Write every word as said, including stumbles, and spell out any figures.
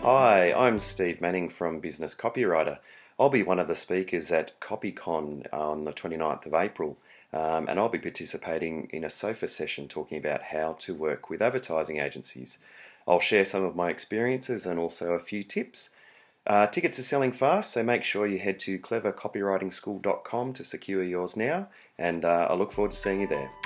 Hi, I'm Steve Manning from Business Copywriter. I'll be one of the speakers at Copycon on the twenty-ninth of April, um, and I'll be participating in a sofa session talking about how to work with advertising agencies. I'll share some of my experiences and also a few tips. Uh, tickets are selling fast, so make sure you head to clever copywriting school dot com to secure yours now, and uh, I look forward to seeing you there.